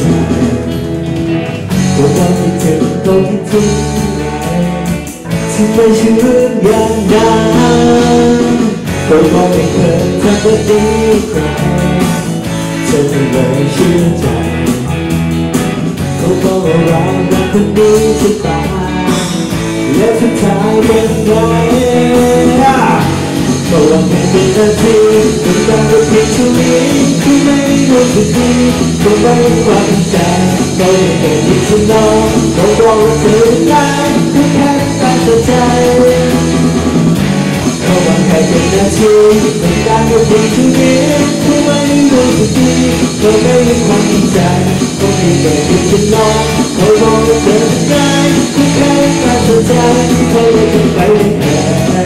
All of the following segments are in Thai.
ก็บอกให้เธอต้องคิดถึงที่ไม่ใช่เรื่องอย่างนั้นก็บอกให้เธอทำแบบนี้ใครเธอไม่เลยเชื่อใจก็บอกว่าเรารักคนนี้จะตายและสุดท้ายยังไงก็ลองแค่เป็นนาทีเป็นการเพียงชั่วนี้ที่ไม่รู้สึกดีก็ไม่ความใจก็ยังแค่ที่ฉันนอนก็บอกว่าเธอได้ก็แค่การตัดใจก็ลองแค่เป็นนาทีเป็นการเพียงชั่วนี้ที่ไม่รู้สึกดีก็ไม่ความใจก็ยังแค่ที่ฉันนอนก็บอกว่าเธอได้ก็แค่การตัดใจก็ยังจะไปแค่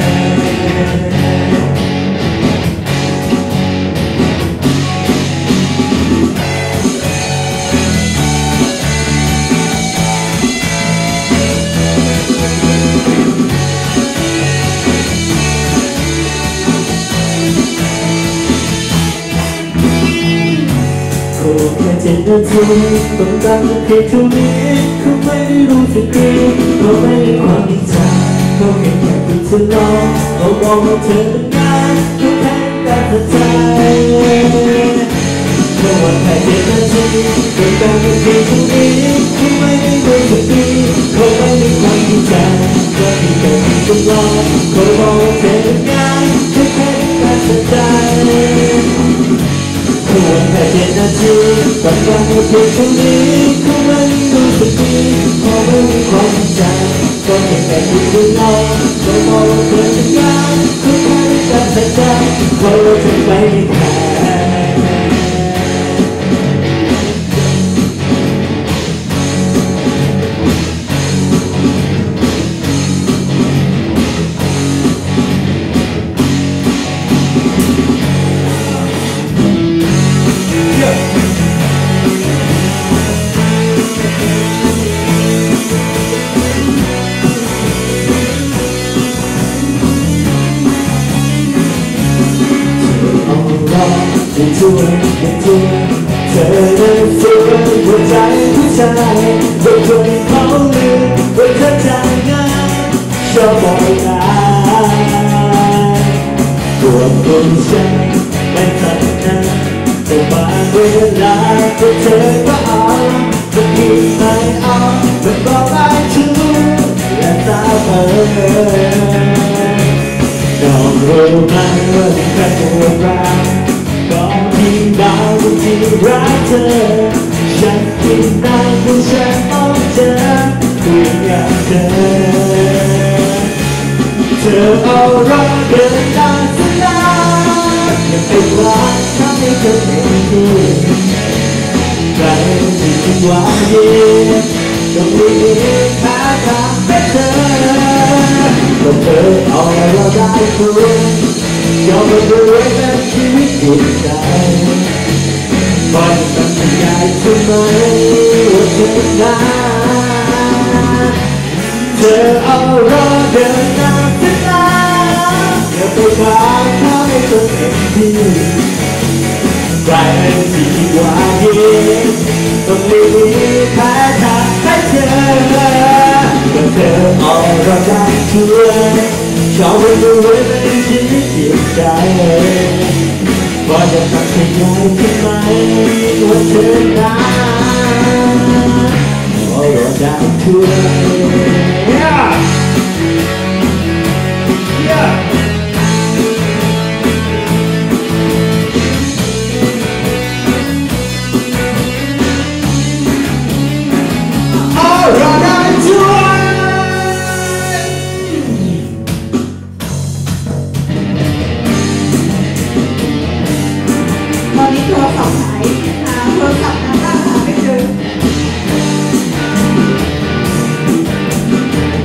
แค่7 นาทีต้องการเพียงเท่านี้เขาไม่ได้รู้สึกดีเขาไม่ได้ความดีใจเขาแค่คุณเธอลองเขาบอกว่าเธอเป็นงานเขาแค่การตัดใจเขาว่าแค่7 นาทีต้องการเพียงเท่านี้เขาไม่ได้รู้สึกดีเขาไม่ได้ความดีใจเขาแค่คุณเธอลองเขาบอกว่าเธอเป็นงานเขาแค่การตัดใจแค่7 นาทีต้องการเพียงเท่านี้เขาไม่รู้สึกดีเขาไม่มีความใจก็แค่คุณเธอลองก็มองเธอเป็นงานเขาแค่การตัดใจเขาจะไปไม่แพ้ยังช่วยเธอได้ฟื้นหัวใจผู้ชายไม่เคยเขาลืมว่าเธอใจง่ายชอบบอกได้ตัวคนใจไม่ทันนะแต่บางเวลาก็เธอก็เอาจะคิดไม่เอาจะบอกได้ทุกและตาเปิดน้องรู้ไหมว่าแค่ตัวเราก่อนที่ดาวที่รักเธอฉันคิดได้ว่าฉันต้องเจอคุยกับเธอเอารักเดินตามสลายอย่าไปว่าทำให้เธอเป็นที่ใครที่หวังดีต้องมีแพ้ทางให้เธอก็เธอเอาเราได้คุณยอมรับด้วยเป็นชีวิตจิตใจคอยตั้งใจทำไมว่าเธอได้เธอเอาเราเดินตามเส้นทางอย่าไปขาดเขาให้เธอเต็มที่ใครที่หวังดีต้องมีแพ้ทางให้เธอก็เธอเอาเราได้ช่วยชอบให้ดูไว้เป็นชีวิตจิตใจว่าจะตัดสินใจขึ้นไหมว่าเธอได้ขอเราได้ช่วยตอนนี้โทรศัพท์หายโทรศัพท์หาไม่เจอ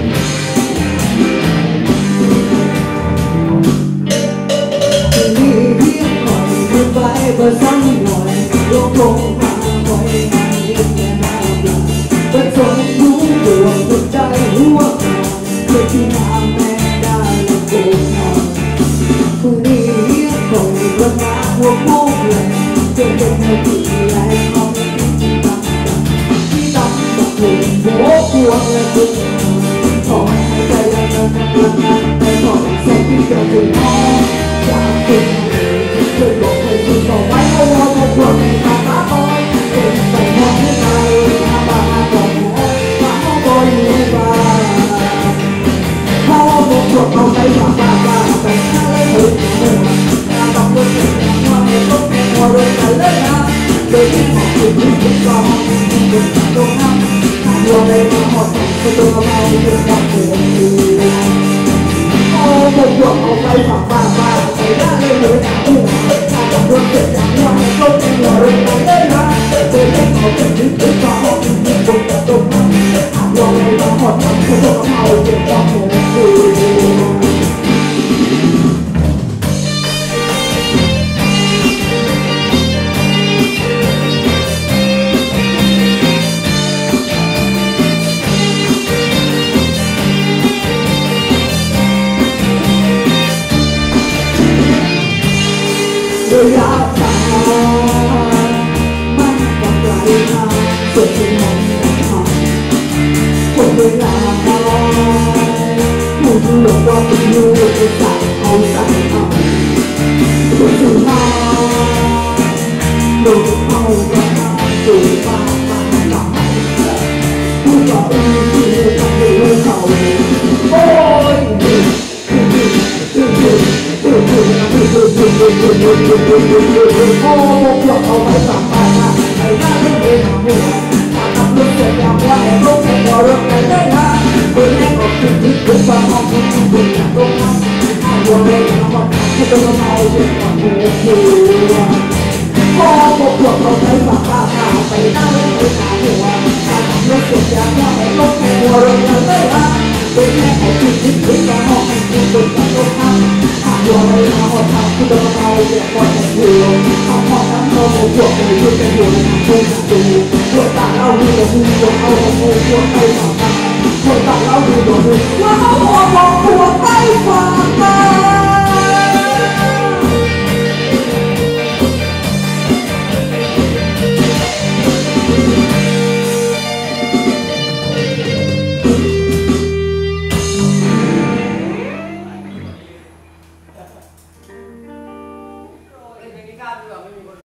เราเก็บความเจ็บโอ้ผมบอกเอาไปฝากบ้านบ้านไปได้เลยนะหัวถ้าต้องรถเจ็บอย่างว่าให้รถเป็นหัวเรื่องได้นะเดินให้เขาเป็นนิดเป็นสองนิดบนตรงนั้นหากลองให้มาหอดทำให้พวกเราเก็บความเจ็บระยะทางมันก็ไกลทางส่วนที่มันทำคนเวลาผู้ที่หลงว่าเป็นลูกจะสั่งเอาสั่งเอาส่วนที่มาลูกเอาก็มาสู่บ้านบ้านหลังผู้ต่ออีกที่ทำให้เขาโอ้ยโอ้พวกเอาไปสั่งไปนะไอ้หน้าที่เองหัวถ้าทำลูกเสร็จแล้วว่าไอ้ลูกไม่รอเรื่องไหนได้นะเพื่อนแม่ก็คิดถึงคุณฟังห้องคุณคุณอยากตรงนั้นถ้าวัวเองทำแบบที่ต้องเอาเรื่องของหัวโอ้พวกเอาไปสั่งไปหน้าที่เองหัวถ้าทำลูกเสร็จแล้วว่าไอ้ลูกไม่รอเรื่องไหนได้นะเพื่อนแม่ก็คิดถึงคุณฟังห้องคุณคุณอยากตรงนั้นวัวไม่มาหอดทางที่ต้องเอาเรื่องของหัวเอาหอดน้ำนมพวกไปยืดกันอยู่ในทุ่งดูพวกต่างเอาดูกับหัวเอาหัวไปต่างพวกต่างเอาดูกับหัวว่าเขาหัวบอกหัว